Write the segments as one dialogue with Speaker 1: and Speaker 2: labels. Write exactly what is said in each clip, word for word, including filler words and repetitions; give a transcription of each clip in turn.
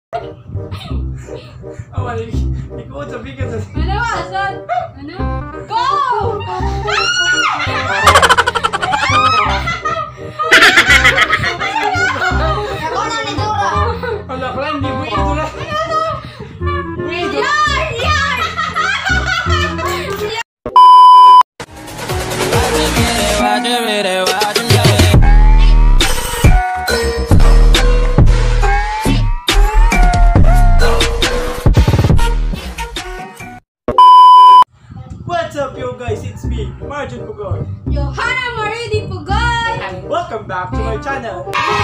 Speaker 1: Oh, mali. Ikaw sa bigas.
Speaker 2: Ano ba? Asan? Ano? Go!
Speaker 3: Ako na ni Dora.
Speaker 1: Wala ko lang, hindi mo ito na. Wait!
Speaker 2: Yan! Yan!
Speaker 1: What's up, yo guys? It's me, Marjun Pugoy.
Speaker 2: Johanna Maridi Pugoy!
Speaker 1: And welcome back to my channel.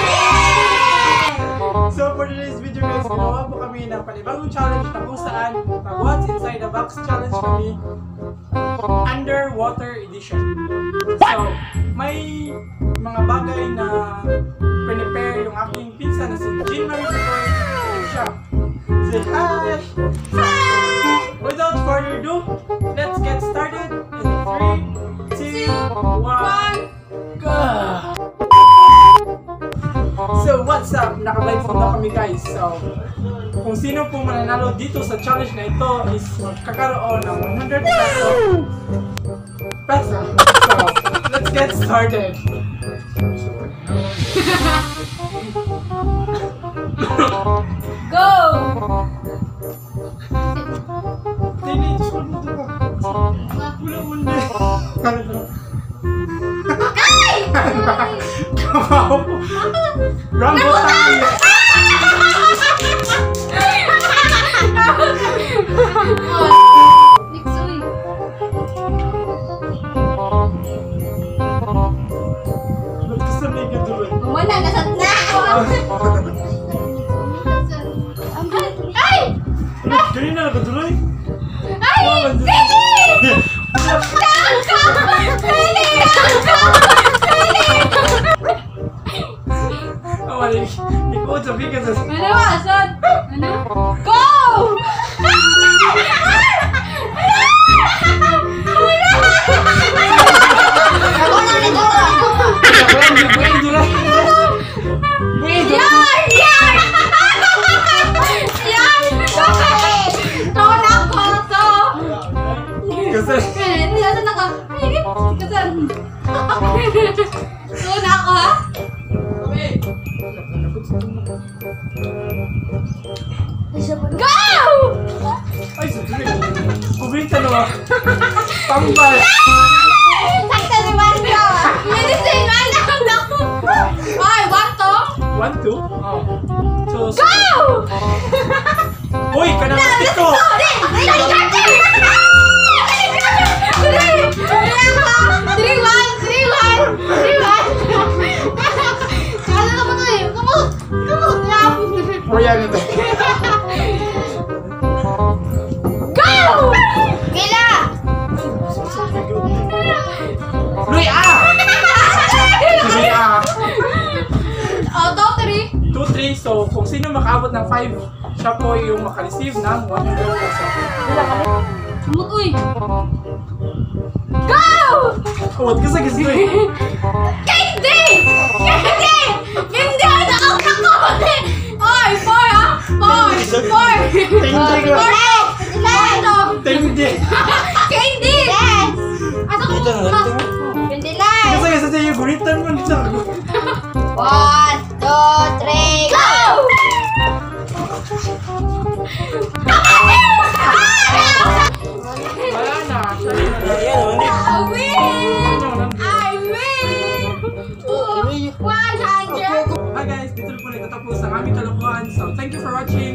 Speaker 1: So for today's video guys, ginawa po kami ng panibagong challenge na kung saan mag-What's Inside the Box challenge kami underwater edition. So, may mga bagay na prepare yung aking pinsan na si Jean Marie Pugoy. Siya. Say hi! Hi! Without further ado, let's get started in three, two, one, go! So what's up? Naka-blindfold na kami guys. So kung sino po mananalo dito sa challenge na ito is magkakaroon ng one hundred peso. Peso. So let's get started.
Speaker 2: Go!
Speaker 1: Tini, just one mo ito ka. Wala mo na.
Speaker 2: Ay!
Speaker 1: Kamaw po. Rambo tayo.
Speaker 2: Nixoy.
Speaker 1: Ba't ka sabi ka doon?
Speaker 2: Umana, nasat na! Ay!
Speaker 1: Kanina na ka tuloy?
Speaker 2: Ay! Sige!
Speaker 1: Oh, mali. Ikaw sa bigas.
Speaker 2: Ano ba? Asan? Ano? Go!
Speaker 3: Ako na ni Dora.
Speaker 2: Yan! Yan! Yan! Ito na ko to!
Speaker 1: Kasi
Speaker 2: Hindi na na ka. Kasi ito na ako ha? Go!
Speaker 1: ay, sa tuloy. Kubrita naman. Pambal.
Speaker 2: Sakta ni Marco! Medicine! Wala kang naku! Ay, what to?
Speaker 1: One, two. Oh. So, so
Speaker 2: Go!
Speaker 1: uy, kanang ko.
Speaker 2: Three, one, three, one, three, one. Kala ka ba ito eh? Kamot! Kamot!
Speaker 1: O yan ito.
Speaker 2: Go!
Speaker 3: Pila.
Speaker 1: Luy, ah! Luy, ah!
Speaker 2: Oh, top three.
Speaker 1: Two, three. So, kung sino makaabot ng five, siya po yung makareceive ng one hundred peso.
Speaker 2: Kamot, uy. Go!
Speaker 1: Huwag ka sa gusto eh.
Speaker 2: Candy! Candy! Candy! Ano ang kakote? Oy, four ah! Four! Four!
Speaker 1: Hindi ko.
Speaker 2: Four! Four!
Speaker 1: Hindi.
Speaker 2: Candy!
Speaker 3: Yes.
Speaker 2: Asa ko?
Speaker 1: Dito na lang.
Speaker 3: Twenty nine.
Speaker 1: Kasi kasi sa'yo, gunitan mo nito.
Speaker 3: One, two, three,
Speaker 2: Go!
Speaker 1: Wala na.
Speaker 2: I win! I win! one hundred!
Speaker 1: Hi guys, dito na po nagtatapos ang aming kalokohan. So, thank you for watching.